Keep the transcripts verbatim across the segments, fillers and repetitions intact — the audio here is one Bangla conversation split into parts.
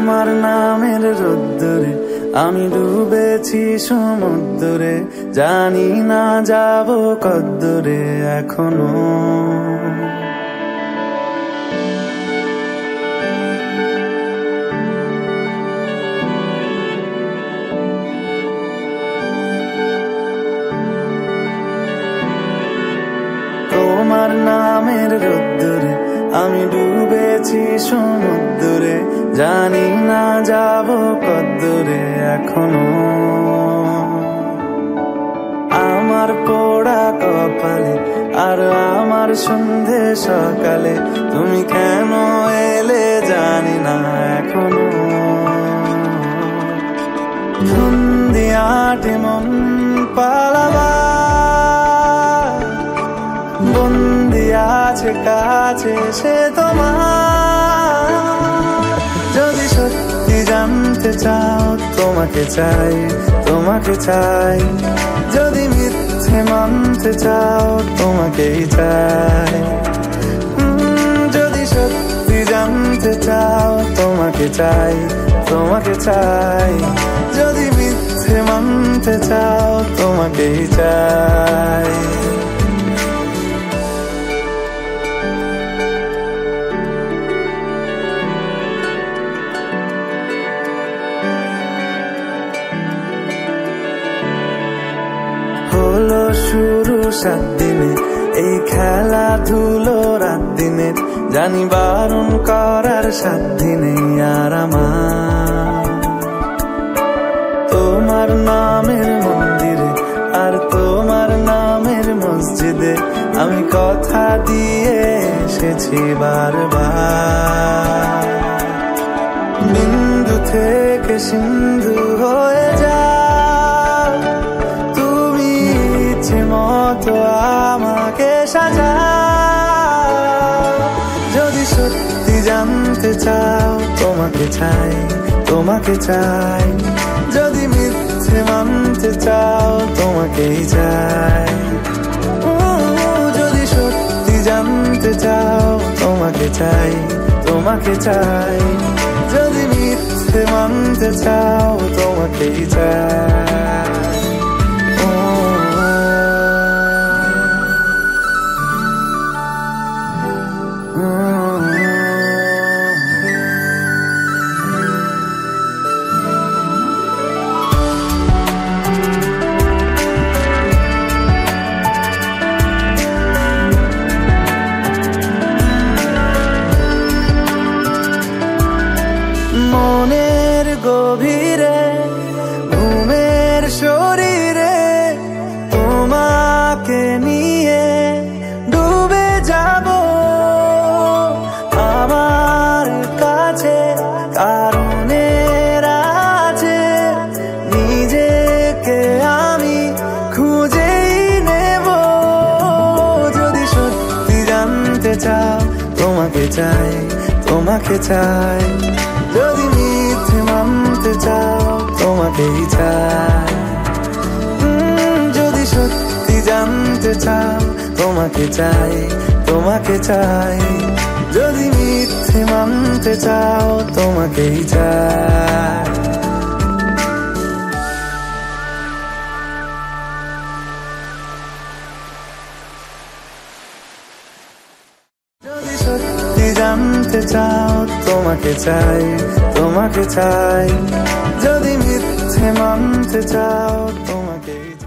তোমার নামের রোদ্দুরে আমি ডুবেছি সমুদ্রে, জানি না যাব কদ্দুরে এখনো। তোমার নামের রোদ্দুরে আমি ডুবেছি সমুদ্রে, জানি না যাব কদ্দুরে এখনো। আমার পোড়া কপালে আর আমার সন্ধে সকালে তুমি কেন এলে জানি না এখনো। ধুন্দি আটে মন পালাবার, বন্দি আছে কাছে সে তোমার। যদি সত্যি জানতে চাও তোমাকে চাই, তোমাকে চাই। যদি মিথ্যে মানতে চাও তোমাকেই চাই। যদি সত্যি জানতে চাও তোমাকে চাই, তোমাকে চাই। যদি মিথ্যে মানতে চাও তোমাকেই চাই। হলো শুরু সাত দিনে এই খেলাধুলো রাত দিনে, জানি বারণ করার সাত দিনে আর আমার। তোমার নামের মন্দিরে আর তোমার নামের মসজিদে আমি কথা দিয়ে এসেছি বারবার। বিন্দু থেকে সিন্ধু হয়ে যা মতো আমাকে সাজা। যদি সত্যি জানতে চাও তোমাকে চাই, তোমাকে চাই। যদি মিথ্যে মানতে চাও তোমাকেই চাই। যদি সত্যি জানতে চাও তোমাকে চাই, তোমাকে চাই। যদি মিথ্যে মানতে চাও তোমাকেই চাই। মনের গভীরে ঘুমের শরীরে তোমাকে নিয়ে ডুবে যাব। আমার কাছে কারণের আছে, নিজেকে আমি খুঁজেই নেব। যদি সত্যি জানতে চাও তোমাকে চাই, তোমাকে চাই। যদি মিথ্যে মানতে চাও তোমাকেই চাই। যদি সত্যি জানতে চাও তোমাকে চাই, তোমাকে চাই। যদি মিথ্যে মানতে চাও তোমাকেই চাই। যদি সত্যি জানতে চাও তোমাকে চাই, তোমাকে চাই। যদি মিথ্যে মানতে চাও তোমাকেই চাই।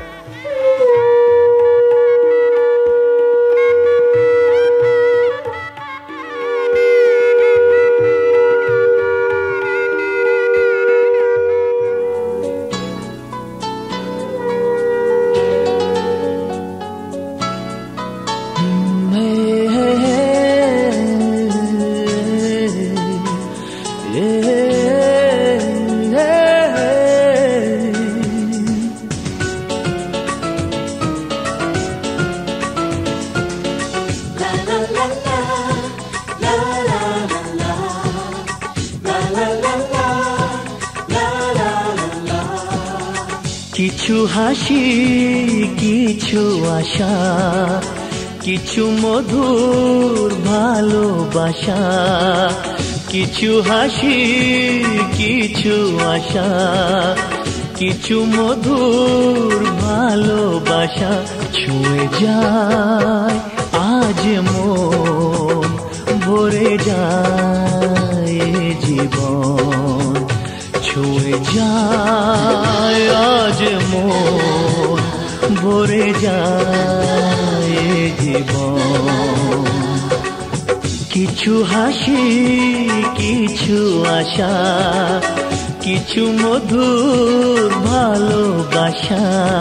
কিছু হাসি, কিছু আশা, কিছু মধুর ভালোবাসা, কিছু হাসি কিছু আশা কিছু মধুর ভালোবাসা ছুঁয়ে যায় আজ মন ভরে যায় জীবন ছুঁয়ে যায় আজ মন ভরে যায় জীবন কিছু হাসি কিছু আশা কিছু মধুর ভালোবাসা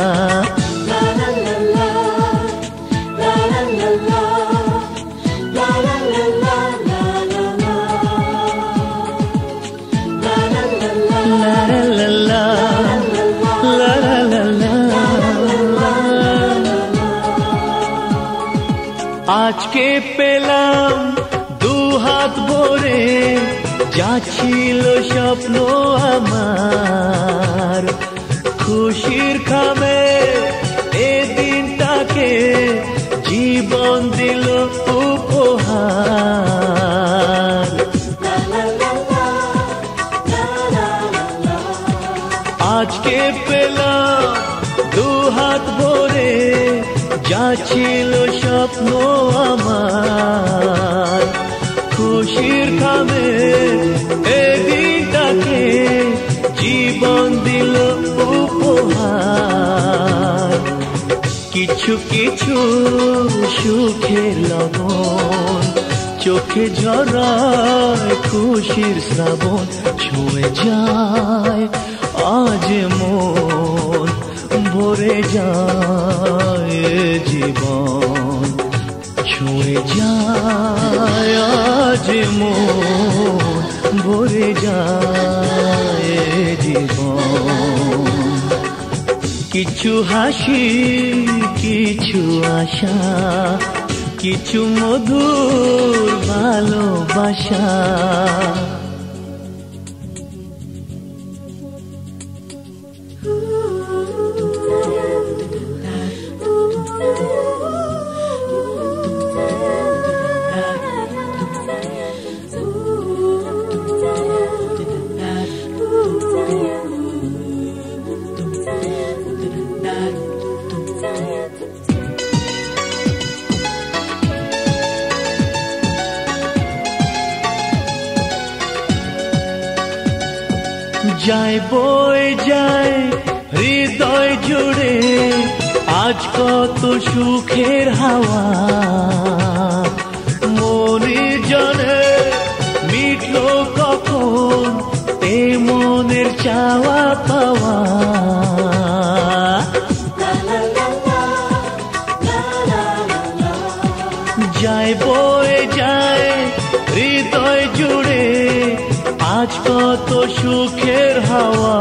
আজকে পেলাম দু হাত ভরে যা ছিল স্বপ্ন আমার খুশির খামে এ দিনটাকে জীবন দিল উপহার আজকে পেলাম দু হাত ভরে যা ছিল স্বপ্ন আমার খুশির খামে এই দিনটাকে জীবন দিল উপহার কিছু কিছু সুখের লবণ চোখে ঝরায় খুশির শ্রাবণ ছুঁয়ে যায় আজ মন ভরে যায় জীবন ছুঁয়ে যায় আজ মন ভরে যায় জীবন কিছু হাসি কিছু আশা কিছু মধুর ভালোবাসা যায় বয়ে যায় হৃদয় জুড়ে আজ কত সুখের হাওয়া মনে জানে মিটলো কখন এ মনের চাওয়া পাওয়া যায় বয়ে যায় হৃদয় জুড়ে আজ কত সুখের হাওয়া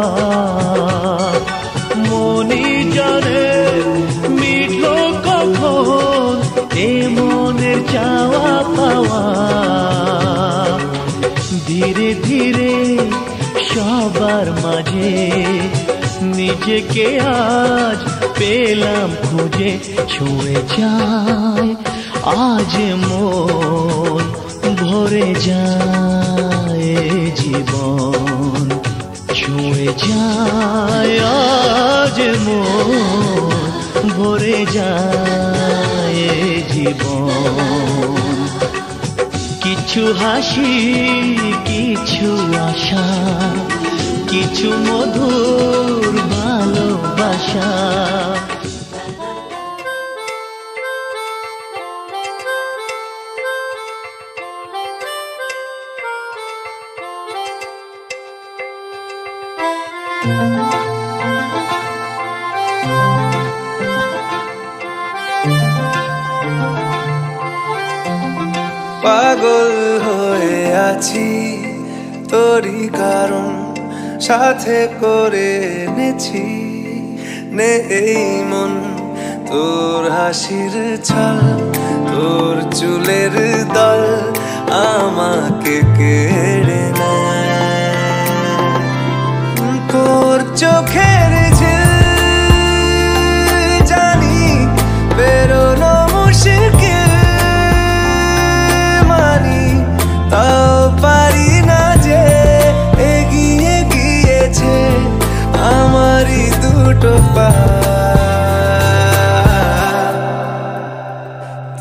মনি জানে মিটলো কখন এ মনের চাওয়া পাওয়া ধীরে ধীরে সবার মাঝে নিজেকে আজ পেলাম খুঁজে ছুঁয়ে যায় আজ মন ভরে যায় জীবন ছুঁয়ে যায় আজ মন ভরে যায় জীবন কিছু হাসি কিছু আশা কিছু মধুর ভালোবাসা পাগল হয়ে আছি তোরই কারণ সাথে করে এনেছি নে এই মন তোর হাসির ছল তোর চুলের দল আমাকে কেড়ে নেয় তোর চোখের জানি বেরোনো মুশকিল মানি তাও পারি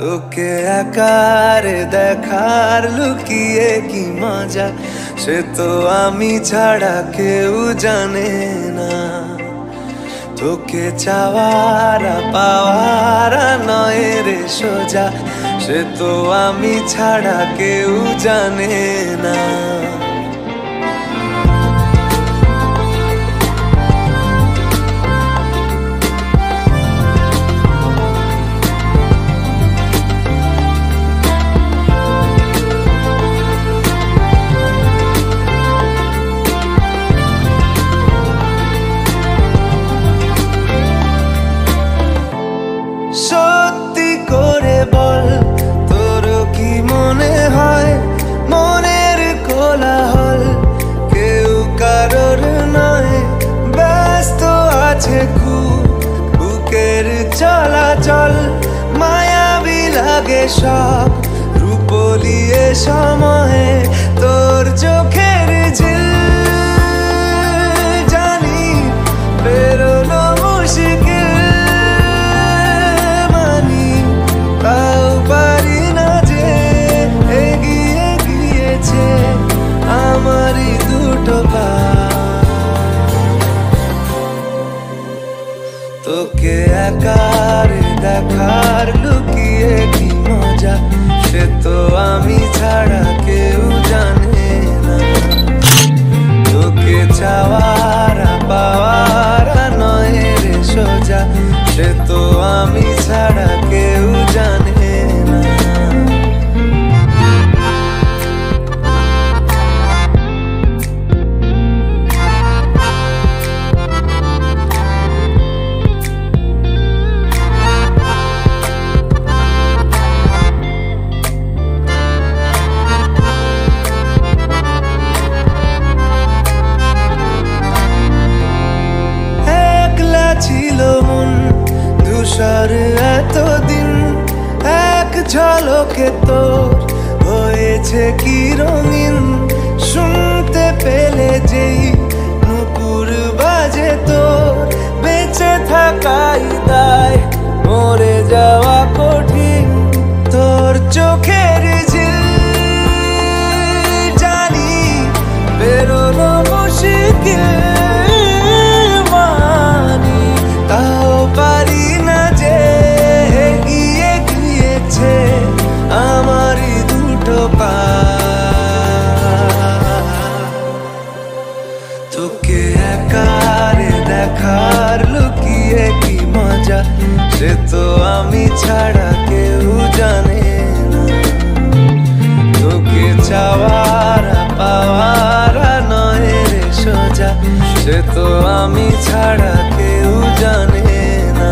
তোকে আকারে দেখার লুকিয়ে কি মজা, সে তো আমি ছাড়া কেউ জানে না। তোকে চাওয়ারা পাওয়ারা নয় রে সোজা, সে তো আমি ছাড়া কেউ জানে না। সত্যি করে বল, তোর কি মনে হয় মনের কোলাহল কেউ কারোর নয়, ব্যস্ত আছে খুব বুকের চলাচল, মায়াবী লাগে সব রূপলিয়ে সময়ে তোর চোখের ঝিল, জানি বেরোনো মুশকিল, আমারই দুটো পা। তোকে একারে দেখার লুকিয়ে কি মজা, সে তো আমি ছাড়া কেউ জানে না। তোকে চাওয়ারা পাওয়ারা নয় রে সোজা, সে তো আমি ছাড়া কেউ জানে না। ছিল মন ধূসর এতদিন, এক ঝলকে তোর হয়েছে কি রঙিন, শুনতে পেলে যেই নুপুর বাজে তোর, বেঁচে থাকাই দায় মরে যাওয়া কঠিন, তোর চোখের ঝিল, জানি বেরোনো মুশকিল, তাও পারি না যে এগিয়ে গিয়েছে আমারই দুটো পা। তোকে একারে দেখার লুকিয়ে কি মজা, সে তো আমি ছাড়া কেউ জানে না। তোকে চাওয়ারা পাওয়ারা নয় রে সোজা, সে তো আমি ছাড়া কেউ জানে না।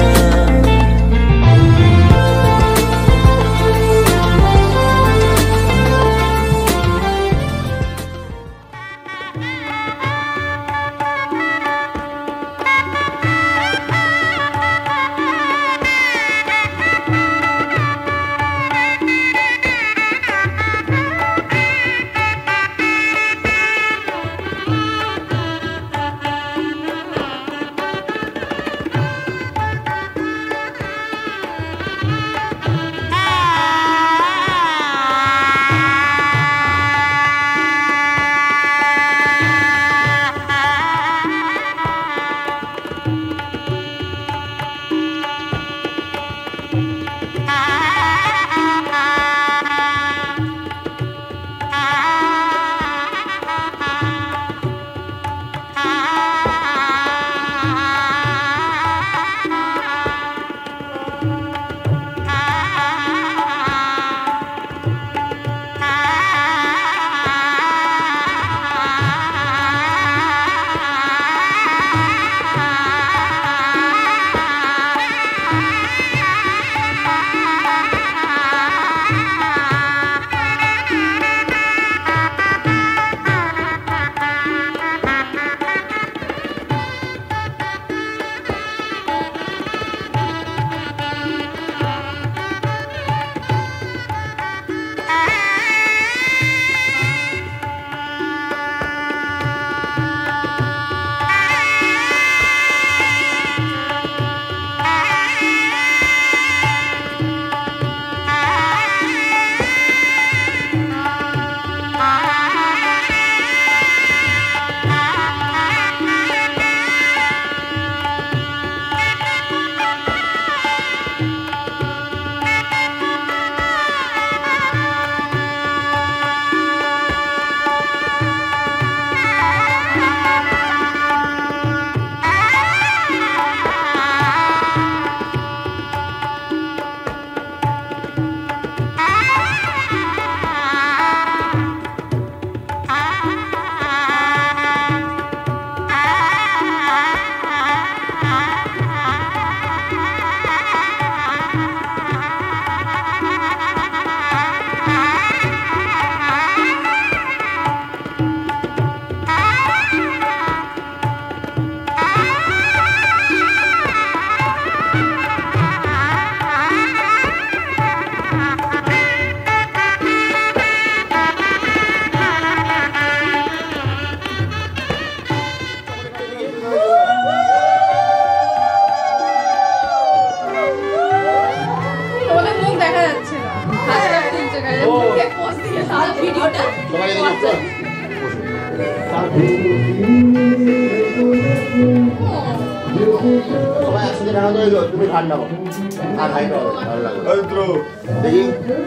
সবাই একসাথে রাখা যায় তুমি ঠান্ডা হো আর হাইট হবে ভালো লাগবে দেখি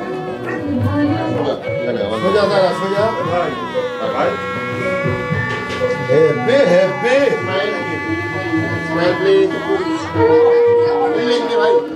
সোজা দাদা সোজা happy happy smile smile please লিখতে ভাই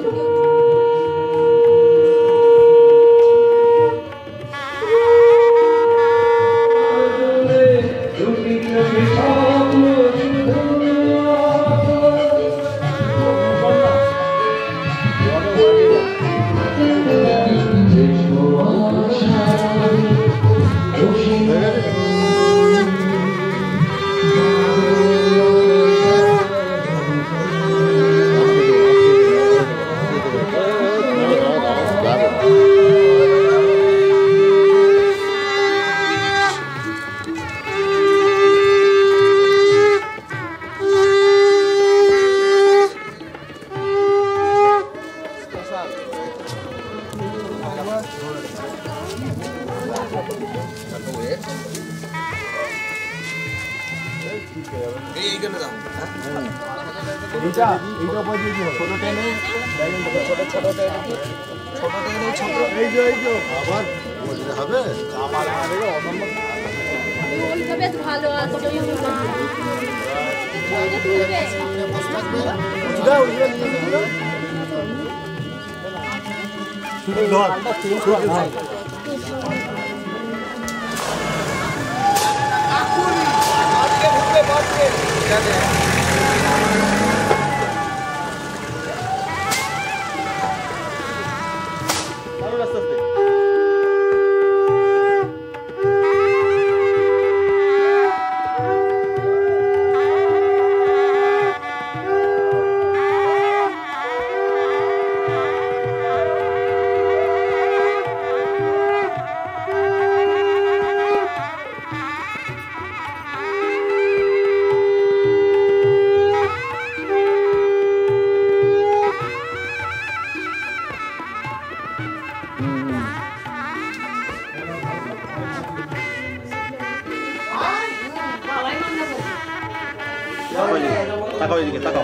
তাকাও এদিকে তাকাও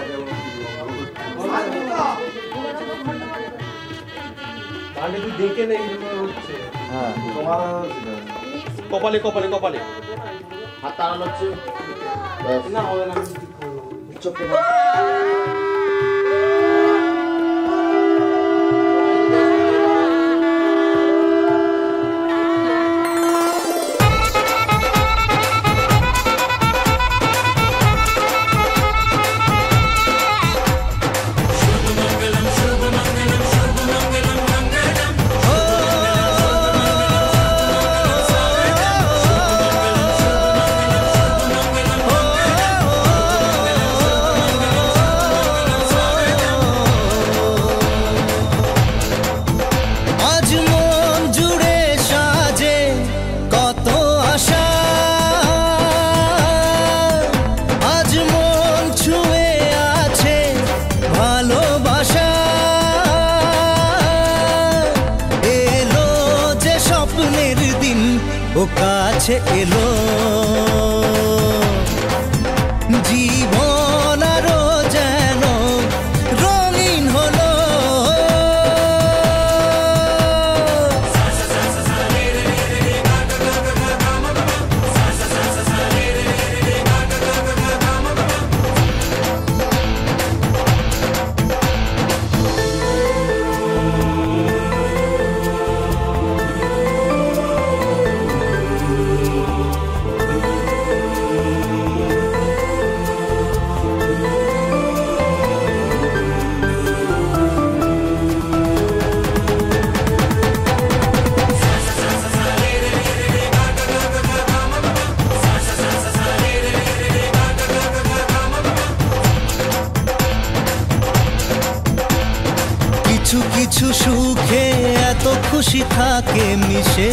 আগে তুই দেখে নেই হচ্ছে হ্যাঁ তোমার কপালে কপালে কপালে হাত টানানো হচ্ছে না হবে না চোখে কাছে এলো জীবন আরো যেন রঙিন হলো কিছু সুখে এত খুশি থাকে মিশে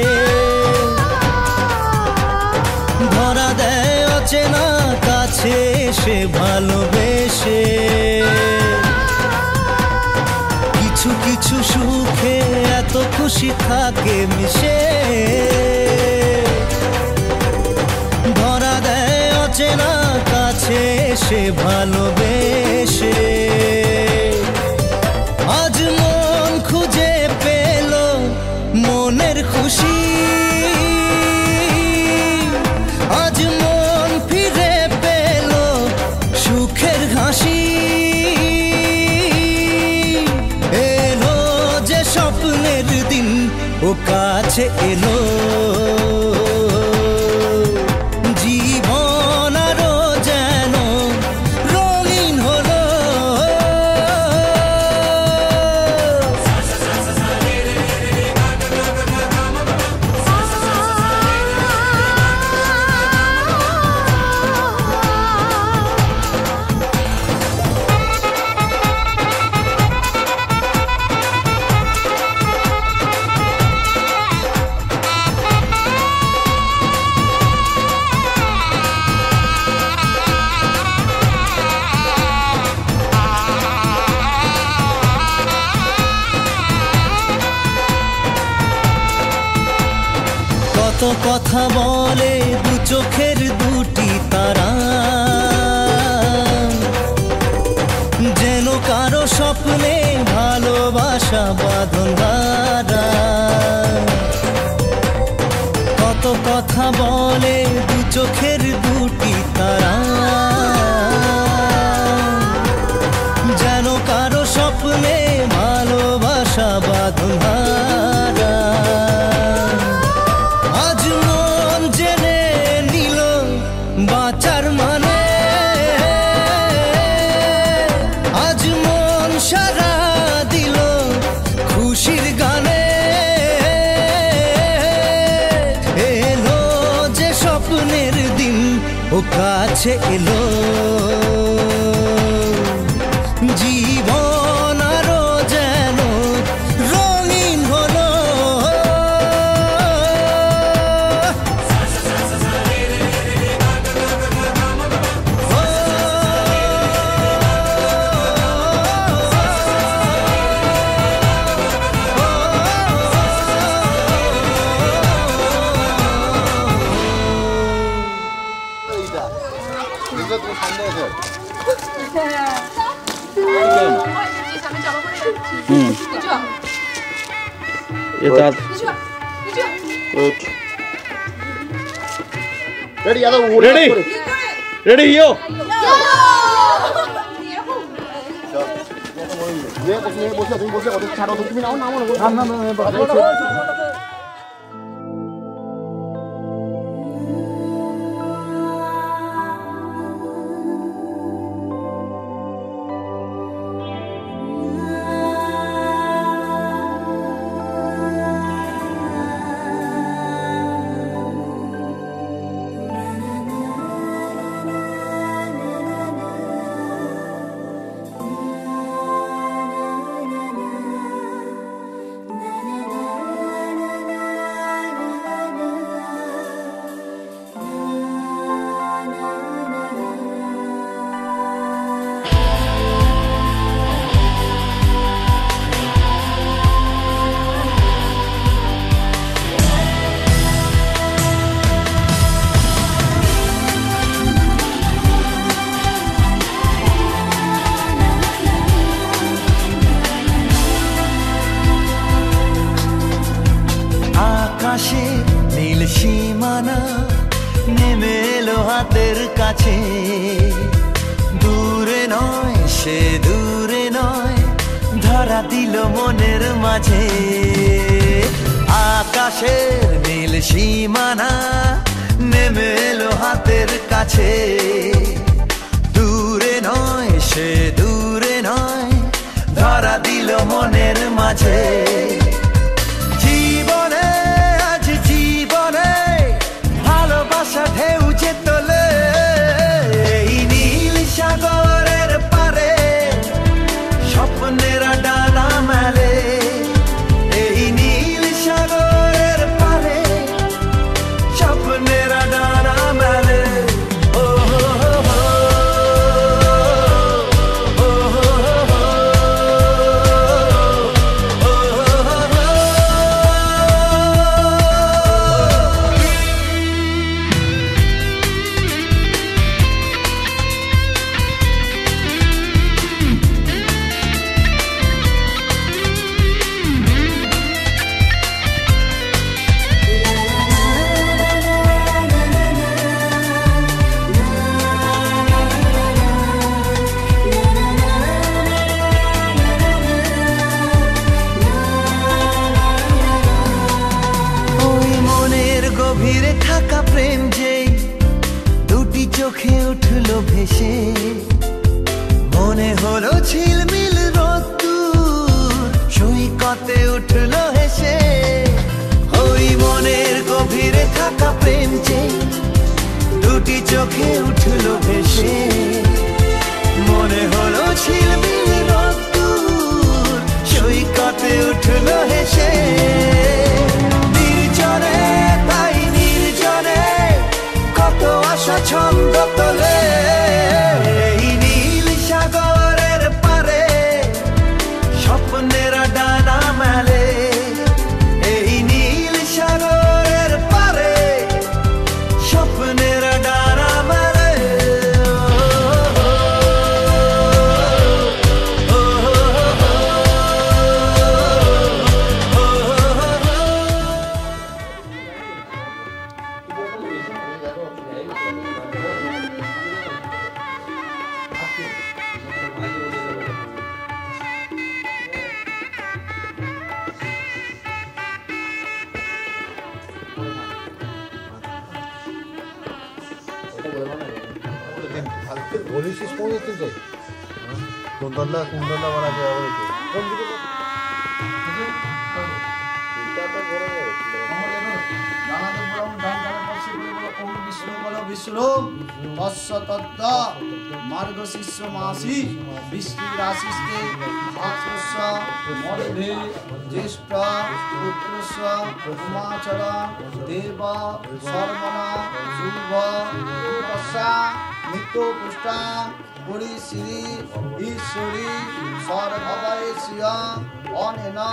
ধরা দেয় অচেনা কাছে সে ভালোবেসে কিছু কিছু সুখে এত খুশি থাকে মিশে, ধরা দেয় অচেনা কাছে এসে ভালোবেসে। আজ মন খুঁজে পেল মনের খুশি, আজ মন ফিরে পেল সুখের হাসি। এলো যে স্বপ্নের দিন ও কাছে এলো, জীবন আরো যেন রঙিন হলো। কত কথা বলে দু চোখের দুটি তারা, যেন কারো স্বপ্নে ভালোবাসা বাঁধন হারা। কত কথা বলে দু চোখের দুটি তারা, যেন কারো স্বপ্নে ভালোবাসা বাঁধন হারা। আজ মন জেনে নিল বাঁচার মানে, আজ মন সারা দিল খুশির গানে। এলো যে স্বপ্নের দিন ও কাছে এলো, জীবন আরো যেন রঙিন হলো। Ready, other Ready? Ready, yo! আকাশে নীল সীমানা নেমে এলো হাতের কাছে, দূরে নয় সে দূরে নয় ধরা দিল মনের মাঝে। আকাশের নীল সীমানা নেমে এলো হাতের কাছে, দূরে নয় সে দূরে নয় ধরা দিল মনের মাঝে। জীবনে আজ জীবনে ভালোবাসা ঢেউ যে তোলে, এই নীল সাগরের পারে স্বপ্নেরা ডানা মেলে। এই নীল সাগরের পারে স্বপ্নেরা ডানা মেলে। ও হো হো হো, ও হো হো হো। চোখে উঠলো ভেসে মনে হলো ঝিলমিল রোদ্দুর সৈকতে উঠলো হেসে ওই মনের গভীরে থাকা প্রেম যে দুটি চোখে উঠলো ভেসে মনে হলো ঝিলমিল রোদ্দুর সৈকতে উঠলো হেসে নির্জনে তাই নির্জনে কত আশা ছন্দ তোলে এই নীল সাগরের পারে স্বপ্নের ডানা মেলে এই নীল সাগরের পারে স্বপ্নের ডানা মেলে বলিস কোন দিকে যাই কুন্দলা কুন্দলা বানা যায় বলতে কোন দিকে এটা তো বড় নানাদের বড় ডান ডান পাশে বড় ওম বিষ্ণু বলো বিষ্ণু তস্য তদ্দ মার্গ শিষ্য মাসি বৃষ্টি রাশিস্তে ভাস্বস্য মর্ধে জ্যেষ্ঠ পুত্রস্য উমাচর দেব সর্বনা শুভ তস্যা নিত্য পুষ্টা পুরী শ্রী ঈশ্বরী সর্বভয় শ্রিয়া অনেনা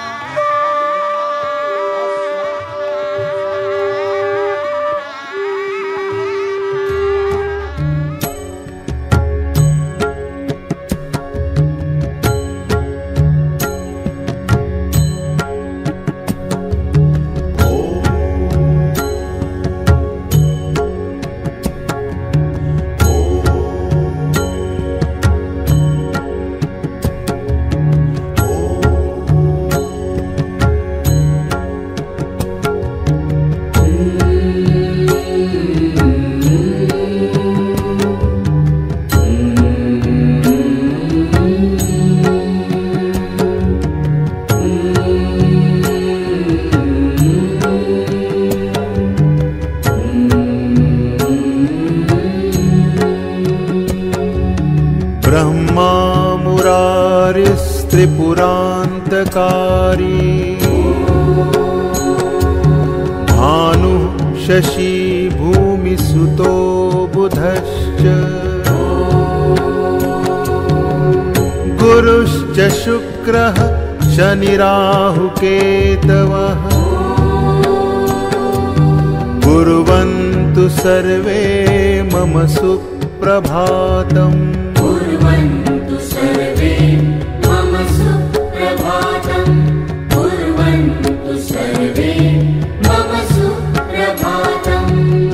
ब्रह्मा मुरारिस्त्रिपुरान्तकारी भानु शशि भूमिसुतो बुधश्च गुरुश्च शुक्रः शनिराहुकेतवः कुर्वन्तु सर्वे मम सुप्रभातम् कुर्वन्तु सर्वे मम सुप्रभातम् कुर्वन्तु सर्वे मम सुप्रभातम्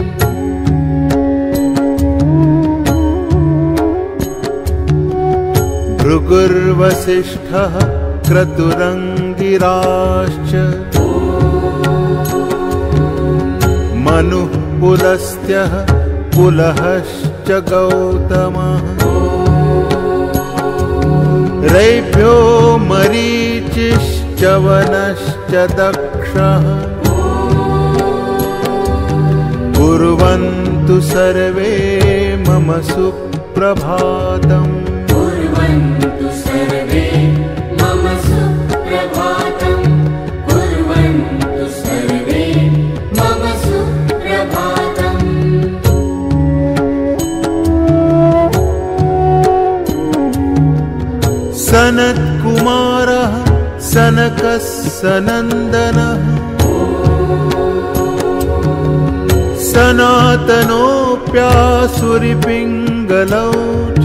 भृगुर्वसिष्ठः क्रतुरङ्गिराश्च मनुः पुलस्त्यः पुलहश्च गौतमः रैभ्यो मरीचिश्च वनश्च दक्षः कुर्वन्तु सर्वे मम सुप्रभातम् कुर्वन्तु सर्वे मम सुप्रभातम् कुर्वन्तु सर्वे मम सुप्रभातम् सनत्कुमारः सनकः सनन्दनः सनातनोऽप्यासुरिपिङ्गलौ च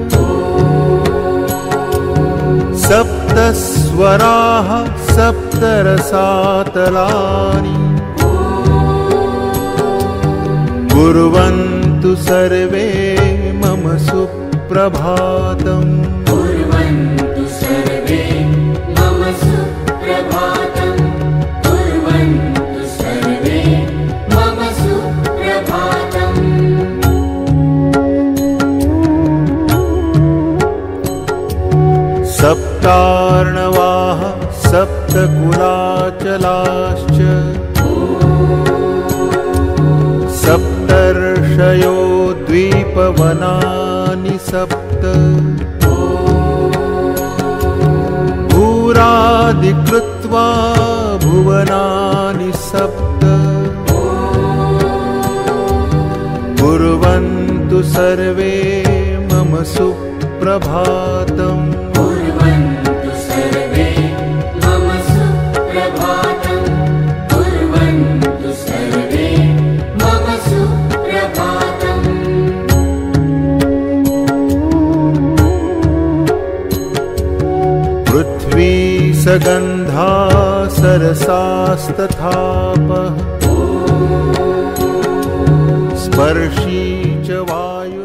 सप्तस्वराः सप्तरसातलानि कुर्वन्तु सर्वे मम सुप्रभातम् कुर्वन्तु सर्वे मम सुप्रभातम् कुर्वन्तु सर्वे मम सुप्रभातम् सप्तकुलाचलाश्च सप्तर्षयो द्वीपवनानि सप्त भूरादिकृत्वा भुवनानि सप्त कुर्वन्तु सर्वे मम सुप्रभातम् कुर्वन्तु सर्वे मम सुप्रभातम् कुर्वन्तु सर्वे मम सुप्रभातम् पृथ्वी सगन्धा सरसास्तथापः स्पर्शी च वायु